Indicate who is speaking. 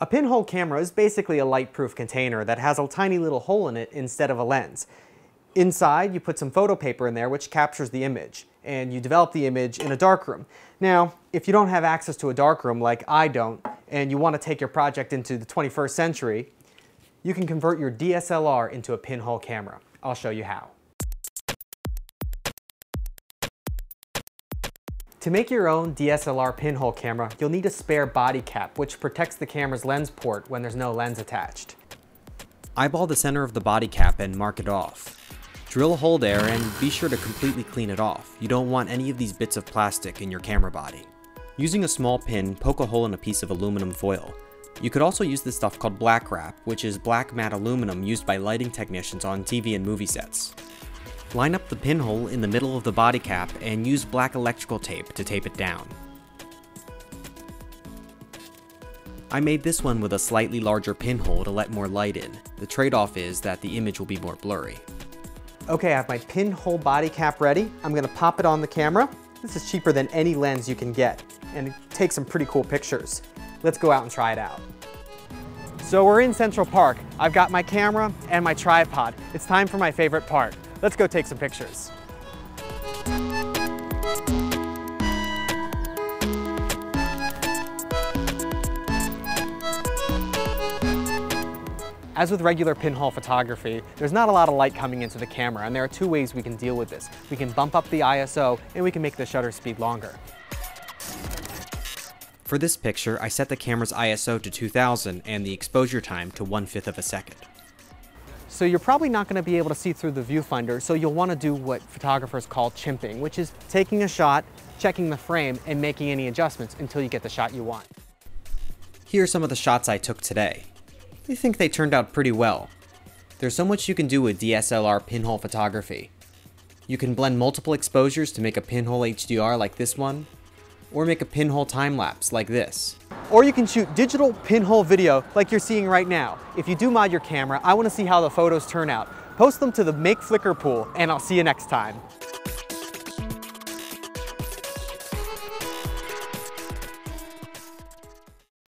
Speaker 1: A pinhole camera is basically a light-proof container that has a tiny little hole in it instead of a lens. Inside, you put some photo paper in there which captures the image, and you develop the image in a darkroom. Now, if you don't have access to a darkroom like I don't, and you want to take your project into the 21st century, you can convert your DSLR into a pinhole camera. I'll show you how. To make your own DSLR pinhole camera, you'll need a spare body cap, which protects the camera's lens port when there's no lens attached. Eyeball the center of the body cap and mark it off. Drill a hole there and be sure to completely clean it off. You don't want any of these bits of plastic in your camera body. Using a small pin, poke a hole in a piece of aluminum foil. You could also use this stuff called black wrap, which is black matte aluminum used by lighting technicians on TV and movie sets. Line up the pinhole in the middle of the body cap and use black electrical tape to tape it down. I made this one with a slightly larger pinhole to let more light in. The trade-off is that the image will be more blurry. Okay, I have my pinhole body cap ready. I'm gonna pop it on the camera. This is cheaper than any lens you can get, and it takes some pretty cool pictures. Let's go out and try it out. So we're in Central Park. I've got my camera and my tripod. It's time for my favorite part. Let's go take some pictures. As with regular pinhole photography, there's not a lot of light coming into the camera, and there are two ways we can deal with this. We can bump up the ISO, and we can make the shutter speed longer. For this picture, I set the camera's ISO to 2000 and the exposure time to 1/5 of a second. So you're probably not going to be able to see through the viewfinder, so you'll want to do what photographers call chimping, which is taking a shot, checking the frame, and making any adjustments until you get the shot you want. Here are some of the shots I took today. I think they turned out pretty well. There's so much you can do with DSLR pinhole photography. You can blend multiple exposures to make a pinhole HDR like this one, or make a pinhole time-lapse like this. Or you can shoot digital pinhole video like you're seeing right now. If you do mod your camera, I want to see how the photos turn out. Post them to the Make Flickr pool, and I'll see you next time.